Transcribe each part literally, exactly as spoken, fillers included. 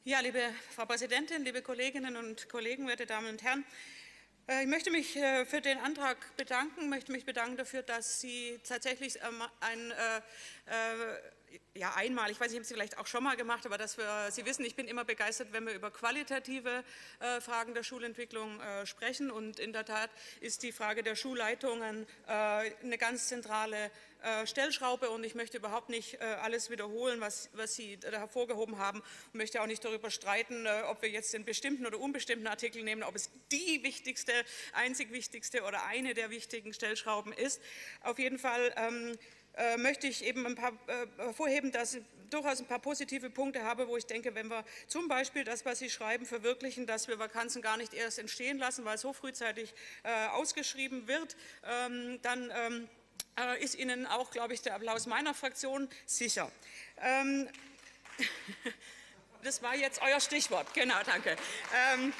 Ja, liebe Frau Präsidentin, liebe Kolleginnen und Kollegen, werte Damen und Herren! Ich möchte mich für den Antrag bedanken, möchte mich bedanken dafür, dass Sie tatsächlich ein, äh, ja, einmal, ich weiß nicht, ich habe es vielleicht auch schon mal gemacht, aber dass wir, Sie wissen, ich bin immer begeistert, wenn wir über qualitative äh, Fragen der Schulentwicklung äh, sprechen. Und in der Tat ist die Frage der Schulleitungen äh, eine ganz zentrale äh, Stellschraube. Und ich möchte überhaupt nicht äh, alles wiederholen, was, was Sie da hervorgehoben haben, und möchte auch nicht darüber streiten, äh, ob wir jetzt den bestimmten oder unbestimmten Artikel nehmen, ob es die wichtigste, einzig wichtigste oder eine der wichtigen Stellschrauben ist. Auf jeden Fall ähm, äh, möchte ich eben ein paar äh, hervorheben, dass ich durchaus ein paar positive Punkte habe, wo ich denke, wenn wir zum Beispiel das, was Sie schreiben, verwirklichen, dass wir Vakanzen gar nicht erst entstehen lassen, weil es so frühzeitig äh, ausgeschrieben wird, ähm, dann ähm, äh, ist Ihnen auch, glaube ich, der Applaus meiner Fraktion sicher. Ähm, das war jetzt euer Stichwort. Genau, danke. Ähm,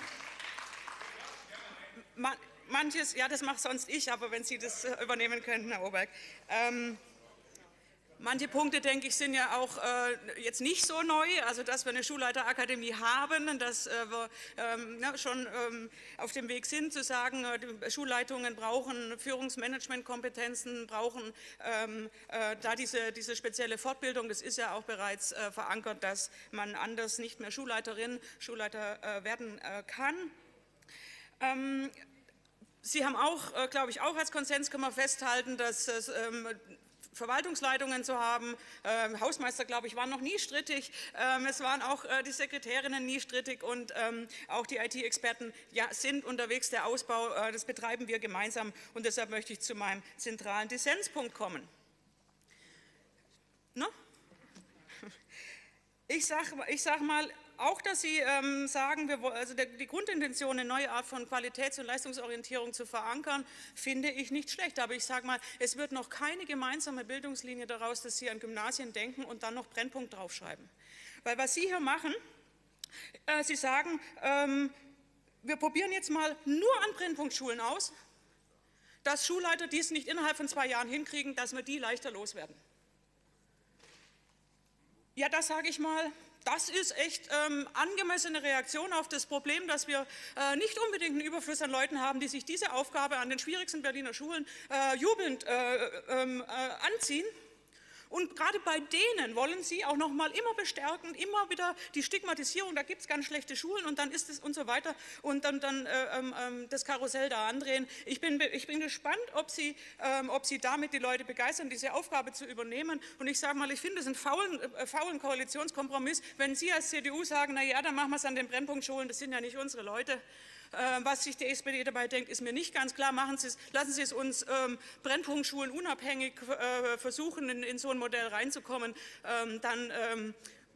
man, manches, ja, das mache sonst ich, aber wenn Sie das übernehmen könnten, Herr Oberg. Ähm, Manche Punkte, denke ich, sind ja auch äh, jetzt nicht so neu, also dass wir eine Schulleiterakademie haben, dass äh, wir ähm, ja, schon ähm, auf dem Weg sind, zu sagen, äh, die Schulleitungen brauchen Führungsmanagementkompetenzen, brauchen ähm, äh, da diese, diese spezielle Fortbildung. Das ist ja auch bereits äh, verankert, dass man anders nicht mehr Schulleiterin, Schulleiter äh, werden äh, kann. Ähm, Sie haben auch, äh, glaube ich, auch als Konsens können wir festhalten, dass es ähm, Verwaltungsleitungen zu haben. Ähm, Hausmeister, glaube ich, waren noch nie strittig. Ähm, es waren auch äh, die Sekretärinnen nie strittig und ähm, auch die I T-Experten ja, sind unterwegs. Der Ausbau, äh, das betreiben wir gemeinsam, und deshalb möchte ich zu meinem zentralen Dissenspunkt kommen. No? Ich sage ich sag mal, auch, dass Sie ähm, sagen, wir, also der, die Grundintention, eine neue Art von Qualitäts- und Leistungsorientierung zu verankern, finde ich nicht schlecht. Aber ich sage mal, es wird noch keine gemeinsame Bildungslinie daraus, dass Sie an Gymnasien denken und dann noch Brennpunkt draufschreiben. Weil was Sie hier machen, äh, Sie sagen, ähm, wir probieren jetzt mal nur an Brennpunktschulen aus, dass Schulleiter dies nicht innerhalb von zwei Jahren hinkriegen, dass wir die leichter loswerden. Ja, das sage ich mal, das ist echt ähm, angemessene Reaktion auf das Problem, dass wir äh, nicht unbedingt einen Überfluss an Leuten haben, die sich diese Aufgabe an den schwierigsten Berliner Schulen äh, jubelnd äh, äh, äh, anziehen. Und gerade bei denen wollen Sie auch noch mal immer bestärken, immer wieder die Stigmatisierung, da gibt es ganz schlechte Schulen und dann ist es und so weiter und dann, dann äh, äh, das Karussell da andrehen. Ich bin, ich bin gespannt, ob Sie, äh, ob Sie damit die Leute begeistern, diese Aufgabe zu übernehmen. Und ich sage mal, ich finde es einen faulen, äh, faulen Koalitionskompromiss, wenn Sie als C D U sagen, na ja, dann machen wir es an den Brennpunktschulen, das sind ja nicht unsere Leute. Was sich die S P D dabei denkt, ist mir nicht ganz klar. Machen Sie es, lassen Sie es uns ähm, Brennpunktschulen unabhängig äh, versuchen, in, in so ein Modell reinzukommen. Ähm, dann ähm,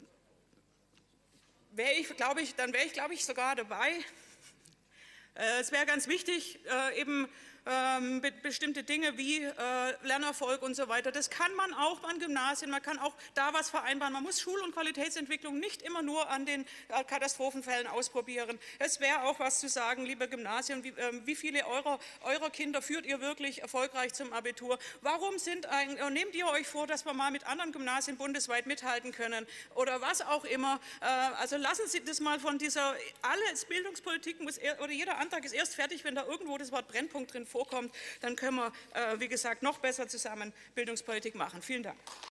wäre ich, glaube ich, dann wäre ich, glaube ich, sogar dabei. Äh, es wäre ganz wichtig, äh, eben ähm, be bestimmte Dinge wie äh, Lernerfolg und so weiter. Das kann man auch an Gymnasien, man kann auch da was vereinbaren. Man muss Schul- und Qualitätsentwicklung nicht immer nur an den äh, Katastrophenfällen ausprobieren. Es wäre auch was zu sagen, liebe Gymnasien, wie, äh, wie viele eurer, eurer Kinder führt ihr wirklich erfolgreich zum Abitur? Warum sind ein, äh, nehmt ihr euch vor, dass wir mal mit anderen Gymnasien bundesweit mithalten können oder was auch immer? Äh, also lassen Sie das mal von dieser, alles Bildungspolitik muss, er, oder jeder Antrag ist erst fertig, wenn da irgendwo das Wort Brennpunkt drin vorkommt, dann können wir, äh, wie gesagt, noch besser zusammen Bildungspolitik machen. Vielen Dank.